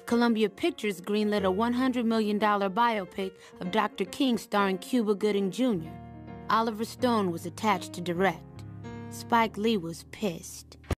Columbia Pictures greenlit a $100 million biopic of Dr. King starring Cuba Gooding Jr. Oliver Stone was attached to direct. Spike Lee was pissed.